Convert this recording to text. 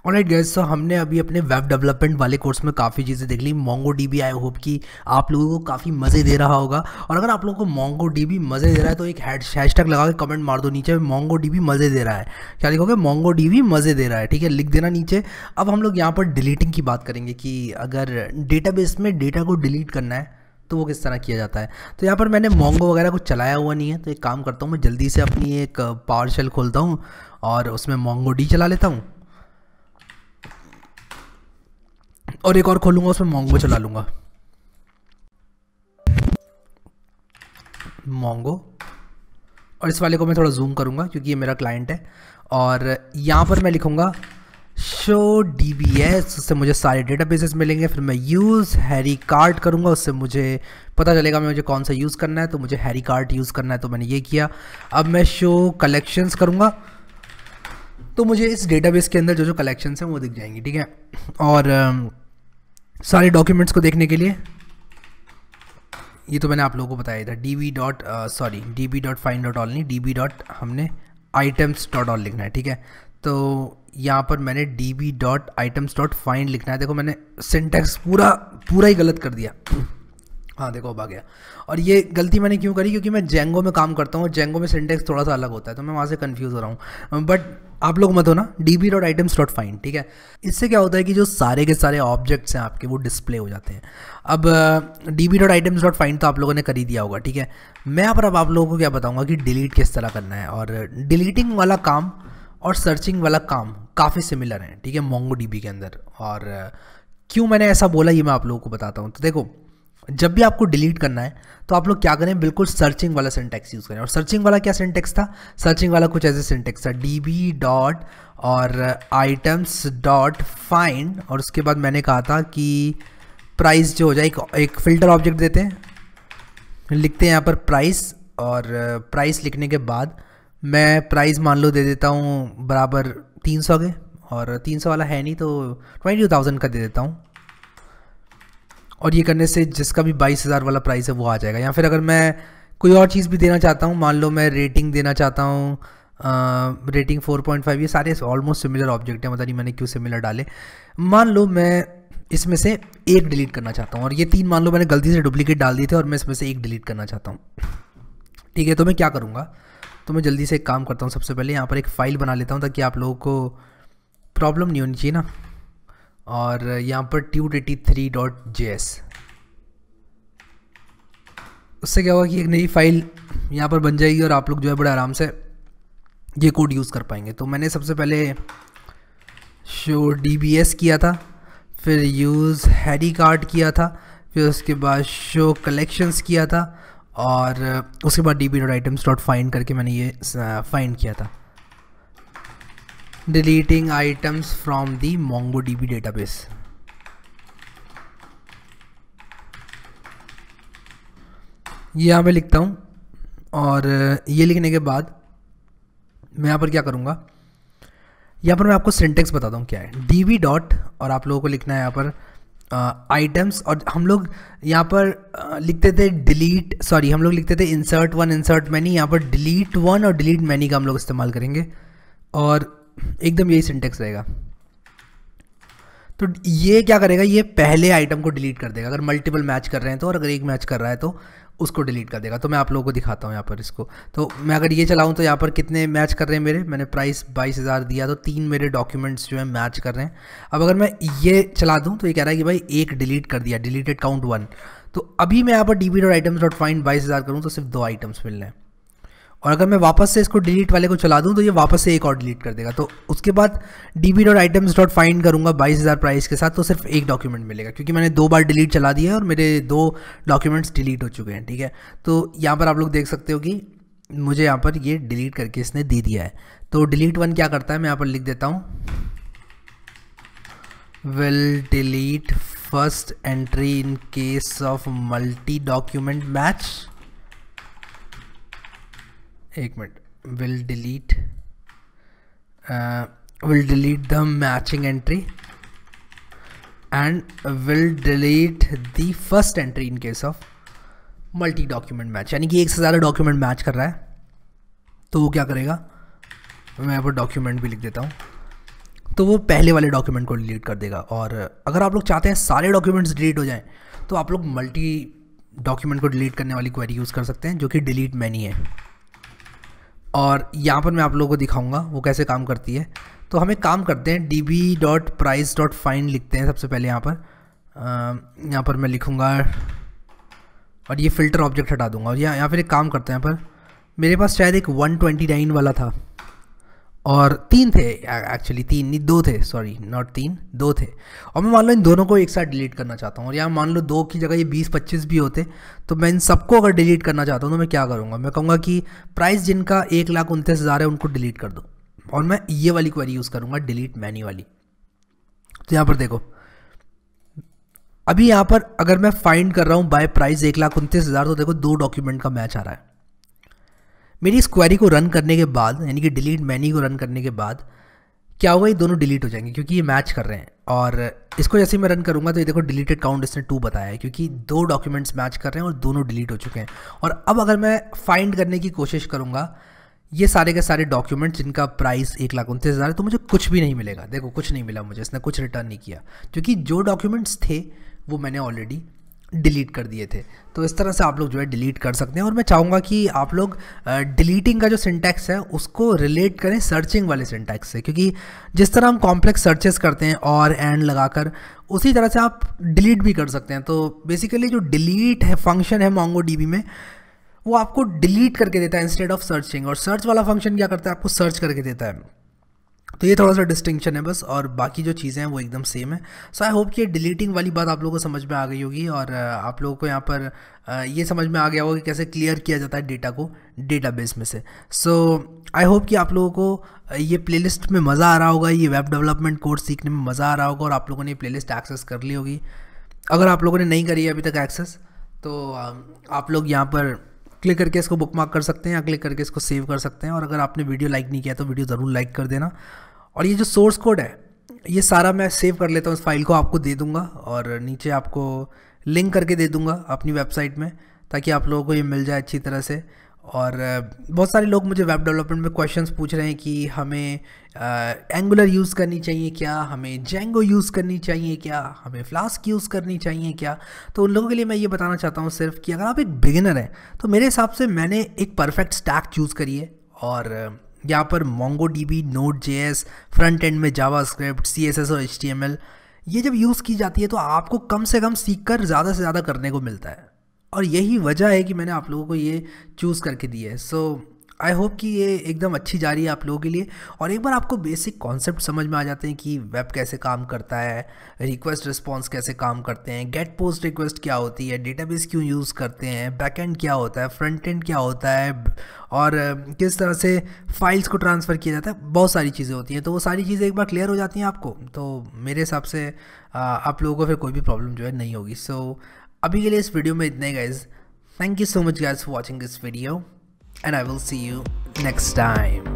Alright guys, सो हमने अभी अपने वेब डेवलपमेंट वाले कोर्स में काफ़ी चीज़ें देख ली। मोंगो डीबी आई होप कि आप लोगों को काफ़ी मज़े दे रहा होगा। और अगर आप लोगों को मोंगो डीबी मज़े दे रहा है तो एक हैशटैग लगा के कमेंट मार दो नीचे, मोंगो डीबी मज़े दे रहा है। क्या लिखोगे? मोंगो डीबी मज़े दे रहा है, ठीक है, लिख देना नीचे। अब हम लोग यहाँ पर डिलीटिंग की बात करेंगे कि अगर डेटाबेस में डेटा को डिलीट करना है तो वो किस तरह किया जाता है। तो यहाँ पर मैंने मोंगो वगैरह कुछ चलाया हुआ नहीं है, तो एक काम करता हूँ, मैं जल्दी से अपनी एक पावर शेल खोलता हूँ और उसमें मोंगो डी चला लेता हूँ, और एक और खोलूंगा उसमें मोंगो चला लूंगा। मोंगो, और इस वाले को मैं थोड़ा जूम करूंगा क्योंकि ये मेरा क्लाइंट है। और यहाँ पर मैं लिखूंगा शो डीबीएस, उससे मुझे सारे डेटाबेसेस मिलेंगे। फिर मैं यूज़ हैरी कार्ट करूंगा, उससे मुझे पता चलेगा मुझे कौन सा यूज़ करना है। तो मुझे हैरी कार्ट यूज़ करना है, तो मैंने ये किया। अब मैं शो कलेक्शंस करूंगा तो मुझे इस डेटाबेस के अंदर जो जो कलेक्शंस हैं वो दिख जाएंगी, ठीक है। और सारे डॉक्यूमेंट्स को देखने के लिए ये तो मैंने आप लोगों को बताया था, db.find.all नहीं, db. हमने items.all लिखना है, ठीक है। तो यहाँ पर मैंने db.items.find लिखना है। देखो मैंने सिंटैक्स पूरा ही गलत कर दिया। हाँ देखो अब आ गया। और ये गलती मैंने क्यों करी? क्योंकि मैं जेंगो में काम करता हूँ, जेंगो में सिंटैक्स थोड़ा सा अलग होता है, तो मैं वहाँ से कंफ्यूज हो रहा हूँ। बट आप लोग मत हो ना, db.items.find, ठीक है। इससे क्या होता है कि जो सारे के सारे ऑब्जेक्ट्स हैं आपके वो डिस्प्ले हो जाते हैं। अब db.items.find तो आप लोगों ने कर ही दिया होगा, ठीक है। मैं यहाँ पर अब आप लोगों को क्या बताऊँगा कि डिलीट किस तरह करना है। और डिलीटिंग वाला काम और सर्चिंग वाला काम काफ़ी सिमिलर हैं, ठीक है, मोंगो डीबी के अंदर। और क्यों मैंने ऐसा बोला ये मैं आप लोगों को बताता हूँ। तो देखो, जब भी आपको डिलीट करना है तो आप लोग क्या करें, बिल्कुल सर्चिंग वाला सिंटैक्स यूज़ करें। और सर्चिंग वाला क्या सिंटैक्स था? सर्चिंग वाला कुछ ऐसे सिंटैक्स था, db डॉट और items डॉट फाइंड, और उसके बाद मैंने कहा था कि प्राइस जो हो जाए, एक फ़िल्टर ऑब्जेक्ट देते हैं, लिखते हैं यहाँ पर प्राइस। और प्राइस लिखने के बाद मैं प्राइस मान लो दे देता हूँ बराबर 300 के, और 300 वाला है नहीं तो 22,000 का दे देता हूँ। और ये करने से जिसका भी 22,000 वाला प्राइस है वो आ जाएगा। या फिर अगर मैं कोई और चीज़ भी देना चाहता हूँ, मान लो मैं रेटिंग देना चाहता हूँ, रेटिंग 4.5, ये सारे ऑलमोस्ट सिमिलर ऑब्जेक्ट हैं, मतलब नहीं मैंने क्यों सिमिलर डाले। मान लो मैं इसमें से एक डिलीट करना चाहता हूँ, और ये 3 मान लो मैंने गलती से डुप्लीकेट डाल दिए थे और मैं इसमें से एक डिलीट करना चाहता हूँ, ठीक है। तो मैं क्या करूँगा, तो मैं जल्दी से एक काम करता हूँ, सबसे पहले यहाँ पर एक फ़ाइल बना लेता हूँ ताकि आप लोगों को प्रॉब्लम नहीं होनी चाहिए ना। और यहाँ पर tut83.js, उससे क्या होगा कि एक नई फाइल यहाँ पर बन जाएगी और आप लोग जो है बड़े आराम से ये कोड यूज़ कर पाएंगे। तो मैंने सबसे पहले शो dbs किया था, फिर यूज़ हैरी कार्ट किया था, फिर उसके बाद शो कलेक्शंस किया था, और उसके बाद db.items.find करके मैंने ये फाइंड किया था, deleting items from the MongoDB database. ये यहाँ पे लिखता हूँ, और ये लिखने के बाद मैं यहाँ पर क्या करूँगा, यहाँ पर मैं आपको सिंटेक्स बताता हूँ क्या है। db डॉट, और आप लोगों को लिखना है यहाँ पर आइटम्स, और हम लोग यहाँ पर लिखते थे डिलीट, सॉरी हम लोग लिखते थे इंसर्ट वन इंसर्ट मैनी, यहाँ पर डिलीट वन और डिलीट मैनी का हम लोग इस्तेमाल करेंगे, और एकदम यही सिंटेक्स रहेगा। तो ये क्या करेगा, ये पहले आइटम को डिलीट कर देगा अगर मल्टीपल मैच कर रहे हैं तो, और अगर एक मैच कर रहा है तो उसको डिलीट कर देगा। तो मैं आप लोगों को दिखाता हूँ यहाँ पर इसको। तो मैं अगर ये चलाऊँ तो यहाँ पर कितने मैच कर रहे हैं मेरे, मैंने प्राइस 22,000 दिया तो 3 मेरे डॉक्यूमेंट्स जो है मैच कर रहे हैं। अब अगर मैं ये चला दूँ तो ये कह रहा है कि भाई एक डिलीट कर दिया, डिलीटेड काउंट 1। तो अभी मैं यहाँ पर db.items.find 22,000 करूँ तो सिर्फ 2 आइटम्स मिल रहे हैं। और अगर मैं वापस से इसको डिलीट वाले को चला दूं तो ये वापस से एक और डिलीट कर देगा। तो उसके बाद db.items.find करूंगा 22,000 प्राइस के साथ, तो सिर्फ एक डॉक्यूमेंट मिलेगा क्योंकि मैंने 2 बार डिलीट चला दिया है और मेरे 2 डॉक्यूमेंट्स डिलीट हो चुके हैं, ठीक है। तो यहाँ पर आप लोग देख सकते हो कि मुझे यहाँ पर ये डिलीट करके इसने दे दिया है। तो डिलीट वन क्या करता है, मैं यहाँ पर लिख देता हूँ, will delete first entry in case of multi document match. एक मिनट, will delete the matching entry and will delete the first entry in case of multi document match. यानी कि एक से ज़्यादा डॉक्यूमेंट मैच कर रहा है तो वो क्या करेगा, मैं यहाँ पर डॉक्यूमेंट भी लिख देता हूँ। तो वो पहले वाले डॉक्यूमेंट को डिलीट कर देगा। और अगर आप लोग चाहते हैं सारे डॉक्यूमेंट्स डिलीट हो जाएं तो आप लोग मल्टी डॉक्यूमेंट को डिलीट करने वाली क्वेरी यूज़ कर सकते हैं जो कि डिलीट मैनी है। और यहाँ पर मैं आप लोगों को दिखाऊंगा वो कैसे काम करती है। तो हम एक काम करते हैं, db.price.find लिखते हैं सबसे पहले। यहाँ पर मैं लिखूँगा और ये फ़िल्टर ऑब्जेक्ट हटा दूंगा। और यहाँ फिर एक काम करते हैं, यहाँ पर मेरे पास शायद एक 129 वाला था और 3 थे एक्चुअली, 3 नहीं 2 थे, सॉरी नॉट 3, 2 थे। और मैं मान लो इन दोनों को एक साथ डिलीट करना चाहता हूँ। और यहाँ मान लो 2 की जगह ये 20-25 भी होते तो मैं इन सबको अगर डिलीट करना चाहता हूँ तो मैं क्या करूँगा, मैं कहूँगा कि प्राइस जिनका 1,29,000 है उनको डिलीट कर दो। और मैं ये वाली क्वेरी यूज़ करूँगा, डिलीट मैनी वाली। तो यहाँ पर देखो, अभी यहाँ पर अगर मैं फाइंड कर रहा हूँ बाय प्राइस 1,29,000 तो देखो 2 डॉक्यूमेंट का मैच आ रहा है। मेरी इस क्वेरी को रन करने के बाद, यानी कि डिलीट मैनी को रन करने के बाद क्या होगा, ये दोनों डिलीट हो जाएंगे क्योंकि ये मैच कर रहे हैं। और इसको जैसे मैं रन करूँगा तो ये देखो डिलीटेड काउंट इसने 2 बताया है क्योंकि 2 डॉक्यूमेंट्स मैच कर रहे हैं और दोनों डिलीट हो चुके हैं। और अब अगर मैं फाइंड करने की कोशिश करूँगा ये सारे के सारे डॉक्यूमेंट्स जिनका प्राइस 1,29,000 है तो मुझे कुछ भी नहीं मिलेगा। देखो कुछ नहीं मिला मुझे, इसने कुछ रिटर्न नहीं किया क्योंकि जो डॉक्यूमेंट्स थे वो मैंने ऑलरेडी डिलीट कर दिए थे। तो इस तरह से आप लोग जो है डिलीट कर सकते हैं। और मैं चाहूँगा कि आप लोग डिलीटिंग का जो सिंटैक्स है उसको रिलेट करें सर्चिंग वाले सिंटैक्स से, क्योंकि जिस तरह हम कॉम्प्लेक्स सर्चेस करते हैं और एंड लगाकर, उसी तरह से आप डिलीट भी कर सकते हैं। तो बेसिकली जो डिलीट है फंक्शन है MongoDB में, वो आपको डिलीट करके देता है इंस्टेड ऑफ सर्चिंग। और सर्च वाला फंक्शन क्या करता है, आपको सर्च करके देता है। तो ये थोड़ा सा डिस्टिंक्शन है बस, और बाकी जो चीज़ें हैं वो एकदम सेम है। सो आई होप कि डिलीटिंग वाली बात आप लोगों को समझ में आ गई होगी और आप लोगों को यहाँ पर ये समझ में आ गया होगा कि कैसे क्लियर किया जाता है डेटा को डेटाबेस में से। सो आई होप कि आप लोगों को ये प्लेलिस्ट में मज़ा आ रहा होगा, ये वेब डेवलपमेंट कोर्स सीखने में मज़ा आ रहा होगा और आप लोगों ने ये प्लेलिस्ट एक्सेस कर ली होगी। अगर आप लोगों ने नहीं करी है अभी तक एक्सेस तो आप लोग यहाँ पर क्लिक करके इसको बुकमार्क कर सकते हैं या क्लिक करके इसको सेव कर सकते हैं। और अगर आपने वीडियो लाइक नहीं किया तो वीडियो ज़रूर लाइक कर देना। और ये जो सोर्स कोड है ये सारा मैं सेव कर लेता हूँ, इस फाइल को आपको दे दूँगा और नीचे आपको लिंक करके दे दूँगा अपनी वेबसाइट में, ताकि आप लोगों को ये मिल जाए अच्छी तरह से। और बहुत सारे लोग मुझे वेब डेवलपमेंट में क्वेश्चंस पूछ रहे हैं कि हमें एंगुलर यूज़ करनी चाहिए क्या, हमें जेंगो यूज़ करनी चाहिए क्या, हमें फ्लास्क यूज़ करनी चाहिए क्या। तो उन लोगों के लिए मैं ये बताना चाहता हूँ सिर्फ कि अगर आप एक बिगिनर हैं तो मेरे हिसाब से मैंने एक परफेक्ट स्टैक चूज़ करी है। और यहाँ पर MongoDB, Node.js, फ्रंट एंड में जावास्क्रिप्ट, CSS और HTML ये जब यूज़ की जाती है तो आपको कम से कम सीखकर ज़्यादा से ज़्यादा करने को मिलता है। और यही वजह है कि मैंने आप लोगों को ये चूज़ करके दी है। सो आई होप कि ये एकदम अच्छी जा रही है आप लोगों के लिए। और एक बार आपको बेसिक कॉन्सेप्ट समझ में आ जाते हैं कि वेब कैसे काम करता है, रिक्वेस्ट रिस्पॉन्स कैसे काम करते हैं, गेट पोस्ट रिक्वेस्ट क्या होती है, डेटाबेस क्यों यूज़ करते हैं, बैकएंड क्या होता है, फ्रंट एंड क्या होता है और किस तरह से फाइल्स को ट्रांसफ़र किया जाता है, बहुत सारी चीज़ें होती हैं। तो वो सारी चीज़ें एक बार क्लियर हो जाती हैं आपको तो मेरे हिसाब से आप लोगों को फिर कोई भी प्रॉब्लम जो है नहीं होगी। सो अभी के लिए इस वीडियो में इतना ही guys. Thank you so much guys for watching this video and I will see you next time.